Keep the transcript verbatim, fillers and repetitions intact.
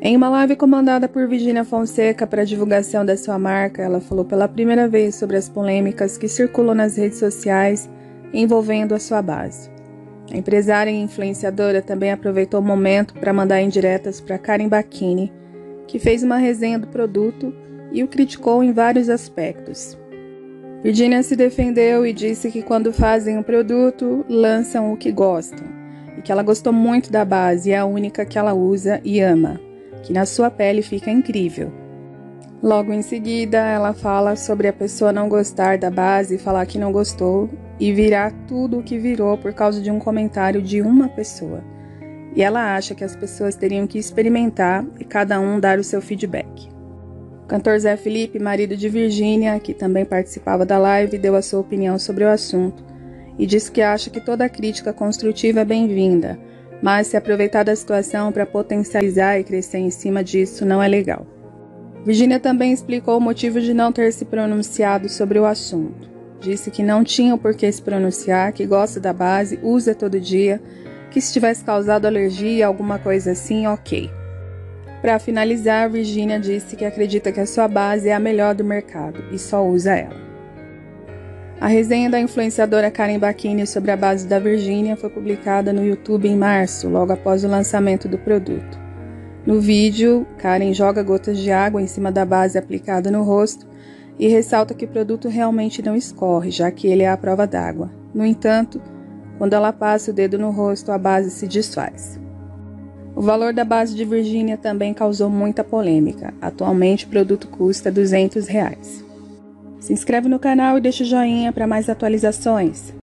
Em uma live comandada por Virgínia Fonseca para a divulgação da sua marca, ela falou pela primeira vez sobre as polêmicas que circulam nas redes sociais envolvendo a sua base. A empresária e influenciadora também aproveitou o momento para mandar indiretas para Karen Bacchini, que fez uma resenha do produto e o criticou em vários aspectos. Virgínia se defendeu e disse que quando fazem um produto, lançam o que gostam, e que ela gostou muito da base e é a única que ela usa e ama, que na sua pele fica incrível. Logo em seguida, ela fala sobre a pessoa não gostar da base e falar que não gostou e virar tudo o que virou por causa de um comentário de uma pessoa. E ela acha que as pessoas teriam que experimentar e cada um dar o seu feedback. O cantor Zé Felipe, marido de Virgínia, que também participava da live, deu a sua opinião sobre o assunto e disse que acha que toda crítica construtiva é bem-vinda, mas se aproveitar da situação para potencializar e crescer em cima disso não é legal. Virgínia também explicou o motivo de não ter se pronunciado sobre o assunto. Disse que não tinha o porquê se pronunciar, que gosta da base, usa todo dia, que se tivesse causado alergia, alguma coisa assim, ok. Para finalizar, Virgínia disse que acredita que a sua base é a melhor do mercado e só usa ela. A resenha da influenciadora Karen Bacchini sobre a base da Virgínia foi publicada no YouTube em março, logo após o lançamento do produto. No vídeo, Karen joga gotas de água em cima da base aplicada no rosto e ressalta que o produto realmente não escorre, já que ele é à prova d'água. No entanto, quando ela passa o dedo no rosto, a base se desfaz. O valor da base de Virgínia também causou muita polêmica. Atualmente, o produto custa duzentos reais. Se inscreve no canal e deixa o joinha para mais atualizações.